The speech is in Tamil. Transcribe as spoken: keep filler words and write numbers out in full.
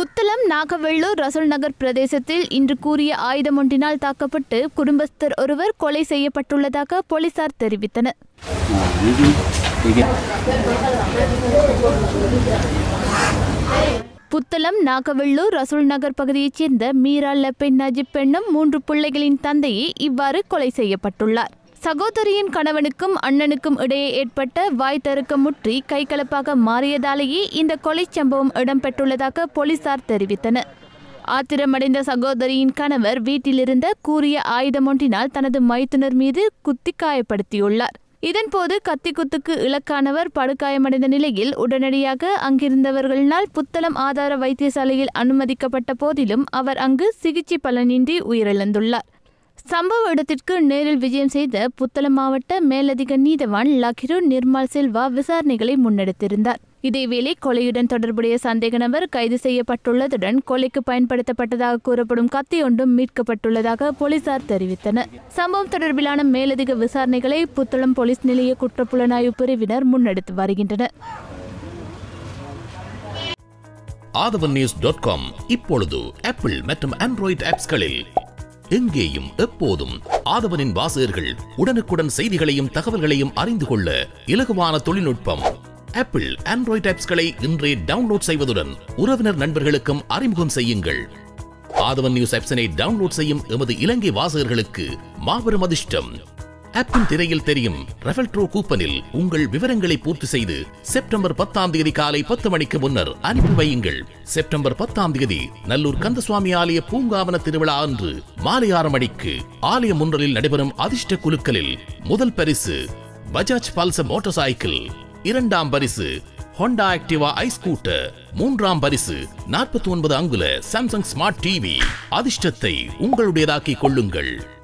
புத்தளம் நாகவெள்ளூர் ரசூல் நகர் பிரதேசத்தில் இன்று கூறிய ஆயுதம் ஒன்றினால் தாக்கப்பட்டு குடும்பஸ்தர் ஒருவர் கொலை செய்யப்பட்டுள்ளதாக போலீசார் தெரிவித்தனர். புத்தளம் நாகவெள்ளூர் ரசூல் நகர் பகுதியைச் சேர்ந்த மீரா லெப்பென் நஜிப் பெண்ணும் மூன்று பிள்ளைகளின் தந்தையே இவ்வாறு கொலை செய்யப்பட்டுள்ளார். சகோதரியின் கணவனுக்கும் அண்ணனுக்கும் இடையே ஏற்பட்ட வாய் தருக்கம் முற்றி கைகலப்பாக மாறியதாலேயே இந்த கொலை சம்பவம் இடம்பெற்றுள்ளதாக போலீசார் தெரிவித்தனர். ஆத்திரமடைந்த சகோதரியின் கணவர் வீட்டிலிருந்த கூறிய ஆயுதம் ஒன்றினால் தனது மைத்துனர் மீது குத்தி காயப்படுத்தியுள்ளார். இதன்போது கத்திக்குத்துக்கு இலக்கானவர் படுகாயமடைந்த நிலையில் உடனடியாக அங்கிருந்தவர்களினால் புத்தளம் ஆதார வைத்தியசாலையில் அனுமதிக்கப்பட்ட போதிலும் அவர் அங்கு சிகிச்சை பலனின்றி உயிரிழந்துள்ளார். சம்பவ இடத்திற்கு நேரில் விஜயம் செய்த புத்தளம் மாவட்ட மேலதிக நீதவான் லகிரு நிர்மல் செல்வா விசாரணைகளை முன்னெடுத்திருந்தார். இதேவேளை கொலையுடன் தொடர்புடைய சந்தேக நபர் கைது செய்யப்பட்டுள்ளதுடன் கொலைக்கு பயன்படுத்தப்பட்டதாக கூறப்படும் கத்தி ஒன்றும் மீட்கப்பட்டுள்ளதாக போலீசார் தெரிவித்தனர். சம்பவம் தொடர்பிலான மேலதிக விசாரணைகளை புத்தளம் போலீஸ் நிலைய குற்றப்புலனாய்வு பிரிவினர் முன்னெடுத்து வருகின்றனர். ஆதவன் நியூஸ் டாட் காம் இப்பொழுது ஆப்பிள் மற்றும் ஆண்ட்ராய்டு ஆப்ஸ்களில் எங்கேயும் எப்போதும் ஆதவனின் வாசகர்கள் உடனுக்குடன் செய்திகளையும் தகவல்களையும் அறிந்து கொள்ள இலகுவான தொழில்நுட்பம். ஆப்பிள் ஆண்ட்ராய்டு ஆப்ஸ்களை இன்றே டவுன்லோட் செய்வதுடன் உறவினர் நண்பர்களுக்கும் அறிமுகம் செய்யுங்கள். ஆதவன் நியூஸ் ஆப்ஸினை டவுன்லோட் செய்யும் எமது இலங்கை வாசகர்களுக்கு மாபெரும் அதிர்ஷ்டம். ஆப்பின் திரையில் தெரியும் ரெஃபல்ட்ரோ கூப்பனில் உங்கள் விவரங்களை பூர்த்தி செய்து செப்டம்பர் பத்தாம் தேதி காலை பத்து மணிக்கு முன்னர் அனுப்பி வையுங்கள். செப்டம்பர் பத்தாம் தேதி நல்லூர் கந்தசுவாமி ஆலய பூங்காவன திருவிழா அன்று மாலை ஆறு மணிக்கு ஆலய முன்றலில் நடைபெறும் அதிர்ஷ்ட குலுக்கலில் முதல் பரிசு பஜாஜ் பல்சர் மோட்டார் சைக்கிள், இரண்டாம் பரிசு ஹோண்டா ஆக்டிவா ஐ ஸ்கூட்டர், மூன்றாம் பரிசு நாற்பத்தி ஒன்பது அங்குல சாம்சங் ஸ்மார்ட் டிவி. அதிர்ஷ்டத்தை உங்களுடையதாக்கிக் கொள்ளுங்கள்.